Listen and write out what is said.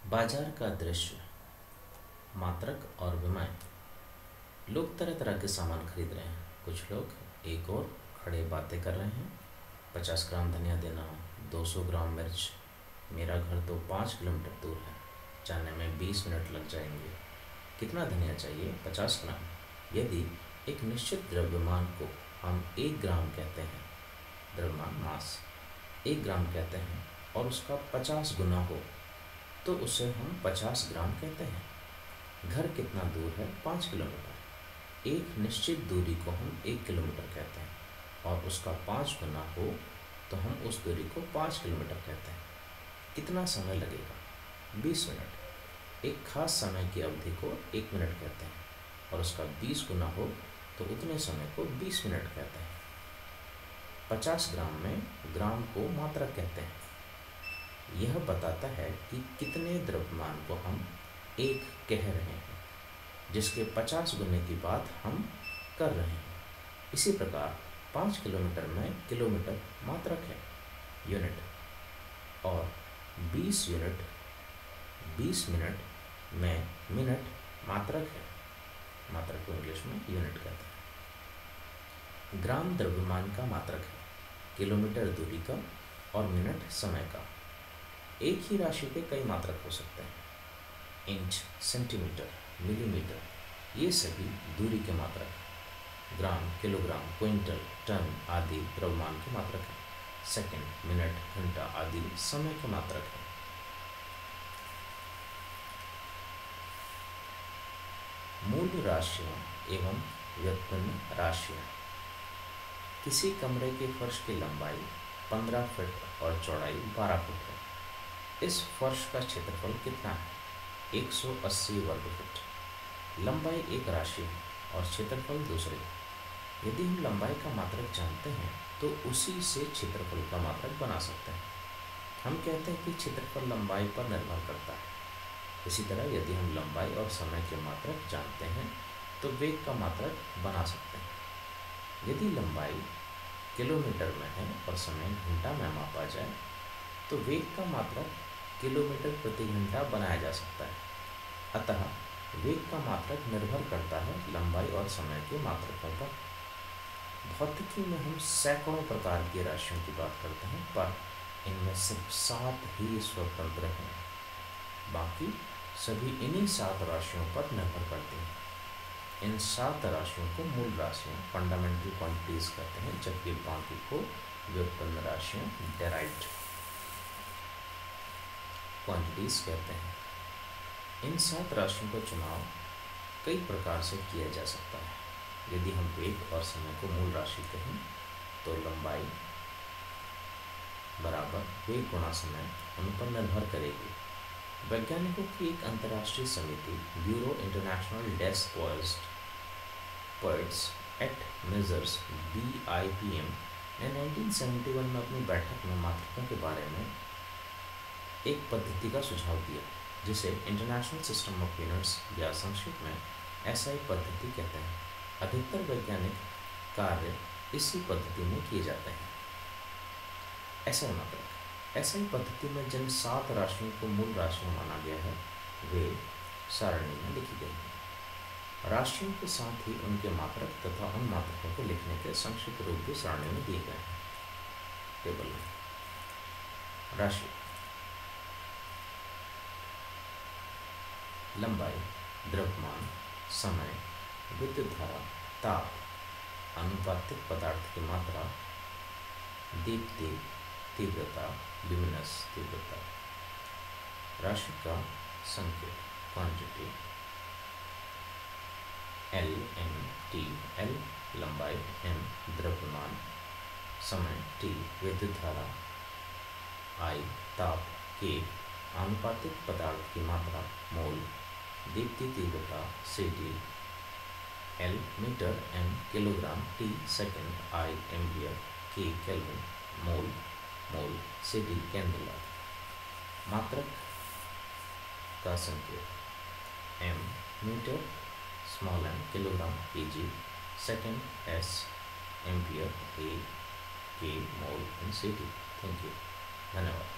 बाजार का दृश्य, मात्रक और विमय। लोग तरह तरह के सामान खरीद रहे हैं। कुछ लोग एक और खड़े बातें कर रहे हैं। 50 ग्राम धनिया देना, 200 ग्राम मिर्च। मेरा घर तो 5 किलोमीटर दूर है, जाने में 20 मिनट लग जाएंगे। कितना धनिया चाहिए? 50 ग्राम। यदि एक निश्चित द्रव्यमान को हम 1 ग्राम कहते हैं, द्रव्यमान मास 1 ग्राम कहते हैं, और उसका 50 गुना हो तो उसे हम 50 ग्राम कहते हैं। घर कितना दूर है? 5 किलोमीटर। एक निश्चित दूरी को हम 1 किलोमीटर कहते हैं, और उसका 5 गुना हो तो हम उस दूरी को 5 किलोमीटर कहते हैं। कितना समय लगेगा? 20 मिनट। एक खास समय की अवधि को 1 मिनट कहते हैं, और उसका 20 गुना हो तो उतने समय को 20 मिनट कहते हैं। 50 ग्राम में ग्राम को मात्रक कहते हैं। यह बताता है कि कितने द्रव्यमान को हम एक कह रहे हैं, जिसके 50 गुने की बात हम कर रहे हैं। इसी प्रकार 5 किलोमीटर में किलोमीटर मात्रक है, यूनिट, और 20 मिनट में मिनट मात्रक है। मात्रक को इंग्लिश में यूनिट कहते हैं। ग्राम द्रव्यमान का मात्रक है, किलोमीटर दूरी का और मिनट समय का। एक ही राशि के कई मात्रक हो सकते हैं। इंच, सेंटीमीटर, मिलीमीटर, ये सभी दूरी के मात्रक हैं। ग्राम, किलोग्राम, क्विंटल, टन आदि द्रव्यमान के मात्रक हैं। सेकंड, मिनट, घंटा आदि समय के मात्रक हैं। मूल राशियां एवं व्युत्पन्न राशियां। किसी कमरे के फर्श की लंबाई 15 फीट और चौड़ाई 12 फीट है। इस फर्श का क्षेत्रफल कितना है? 180 वर्ग फुट। लंबाई एक राशि है और क्षेत्रफल दूसरी। यदि हम लंबाई का मात्रक जानते हैं तो उसी से क्षेत्रफल का मात्रक बना सकते हैं। हम कहते हैं कि क्षेत्रफल लंबाई पर निर्भर करता है। इसी तरह यदि हम लंबाई और समय के मात्रक जानते हैं तो वेग का मात्रक बना सकते हैं। यदि लंबाई किलोमीटर में है और समय घंटा में मापा जाए तो वेग का मात्रक किलोमीटर प्रति घंटा बनाया जा सकता है। अतः वेग का मात्रक निर्भर करता है लंबाई और समय के मात्रकों पर। भौतिकी में हम सैकड़ों प्रकार की राशियों की बात करते हैं, पर इनमें सिर्फ 7 ही स्वतंत्र हैं। बाकी सभी इन्हीं 7 राशियों पर निर्भर करती हैं। इन 7 राशियों को मूल राशियाँ, फंडामेंटल क्वांटिटीज कहते हैं, जबकि बाकी को व्युत्पन्न राशियाँ, डेराइव्ड क्वांटिटीज कहते हैं। इन 7 राशियों का चुनाव कई प्रकार से किया जा सकता है। यदि हम वेग और समय को मूल राशि कहें तो लंबाई बराबर वेग गुणा समय उन पर निर्भर करेगी। वैज्ञानिकों की एक अंतर्राष्ट्रीय समिति, ब्यूरो इंटरनेशनल डेस्क पॉइंट्स एट मेजर्स BIPM, ने 1971 में अपनी बैठक में मात्रकों के बारे में एक पद्धति का सुझाव दिया, जिसे इंटरनेशनल सिस्टम ऑफ यूनिट्स या संक्षिप्त में SI पद्धति कहते हैं। अधिकतर वैज्ञानिक कार्य इसी पद्धति में किए जाते हैं। SI मात्रक। SI पद्धति में जिन 7 राशियों को मूल राशियां माना गया है वे सारणी में लिखी गई हैं। राशियों के साथ ही उनके मात्रक तथा उन मात्रकों को लिखने के संक्षिप्त रूप भी सारणी में दिए गए हैं। टेबल में राशि: लंबाई, द्रव्यमान, समय, विद्युत धारा, ताप, आनुपातिक पदार्थ की मात्रा, दीप्ति, तीव्रता, ल्यूमिनस तीव्रता। राशि का संकेत, quantity, L, M, T, L लंबाई, M द्रव्यमान, समय, T विद्युत धारा, I ताप, K आनुपातिक पदार्थ की मात्रा, मोल, दीप्ति तीव्रता, CD, L metre, M kilogram, T second, I ampere, K kelvin, mole, CD candela. मात्रक का संकेत, M metre, small m kilogram, kg, second, S ampere, A, K मोल, CD। थैंक यू, धन्यवाद।